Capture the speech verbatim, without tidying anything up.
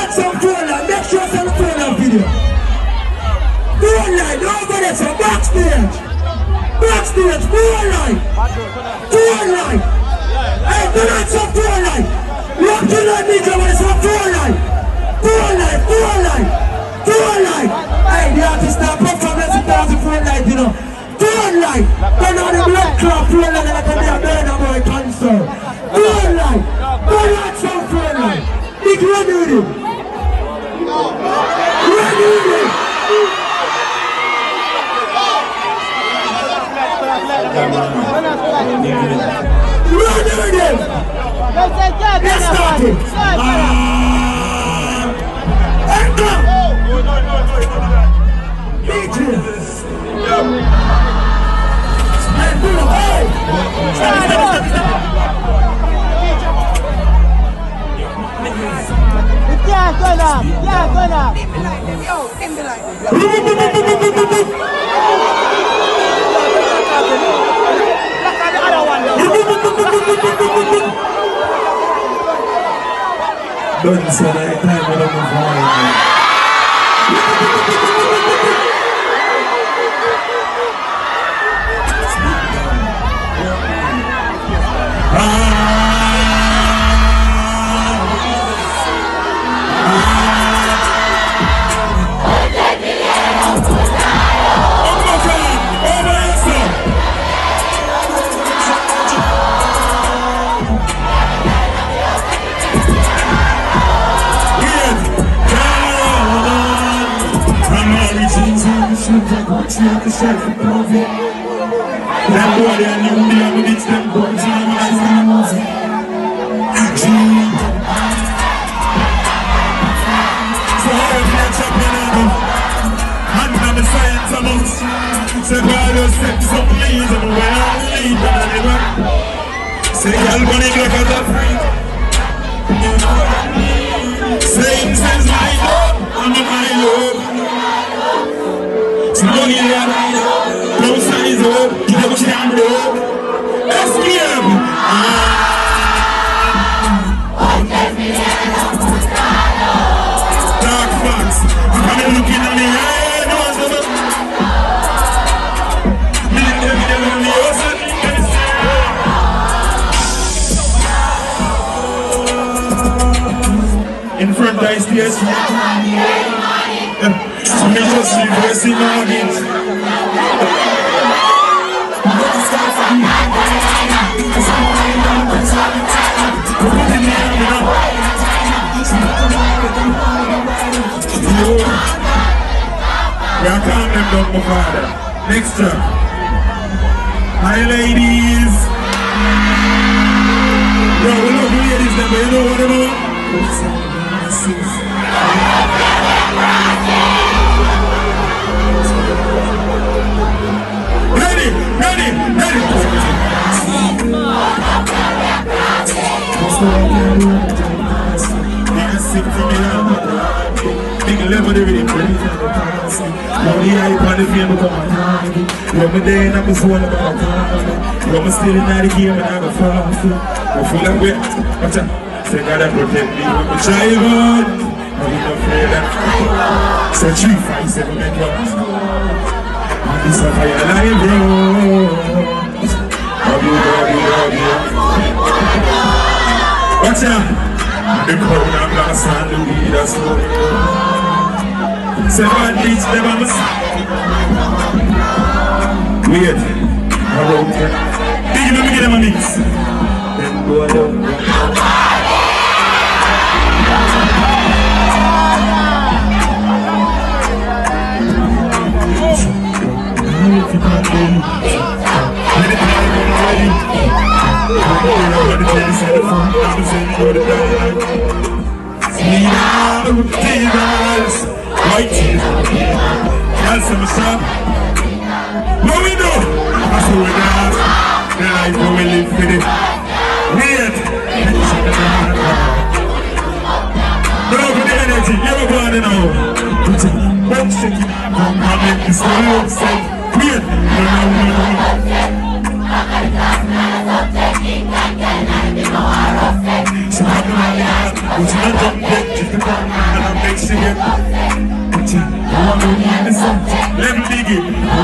want some phone line, make sure it's on the phone line video. Phone line, nobody from backstage. Backstage, phone line. Phone line. Hey, do not some phone line. Look to the nigga when it's on phone line. Phone line, phone line. Phone line. Hey, the artist now performance in thousand phone line, you know. Phone line. Turn on the blood clot phone line like a damn burn of my cancer. Phone line. Turn on some phone line. Nick, ready with him. Ready with him. Ready with him. Let's start it. Enter. Beaches. Hey. Yeah, go now. Yeah, go now. Yo, in the light. Look at the other one. Don't say that time when I'm That boy they are new, they are with them boys, they are with them boys. So I catch up in them, and I'm the science amongst. Say God was set some leads and we're all lead and never. Say y'all gonna look at the freak. Same sense my love, I'm my love. Money that I know, no size up, you never stand up. Let's give him. Dark fox, I'm coming looking at me, hey, no one's over. Me and them, they're on the ocean, in front I stay. So me just reversing on it. We are calling them down, my father. Next time. Hi ladies. Yo, we love the ladies then, but you know what I know? Ready, ready, ready. Sing for me now. Big level the rhythm. Now the hype and the fame come on. When me there I'm just one about time. When me still in the game and I'm a fast. I feel like wet. Watch out. Say God I protect me when me try hard. I'm not afraid that. Say three, five, seven, make one. This a fire live road. Abu Dhabi, Abu Dhabi. Watch out. The crowd and glass and the weed are slow. Seven beats never miss. Wait, I wrote it. Big, let me get them a mix. Then go down. If you can't go, let it die when I'm ready. I'm going to say the phone, I'm saying go to die. See now, divas, white teeth. That's some stuff. What we do? That's what we got. The life we will live for it. Weird. Bro, for the energy, you ever go on and now? Don't shake it. Come on, make this all upset. Weird. No, no, no, no. So I'm not, it's not a bit, just a she get. Level diggy,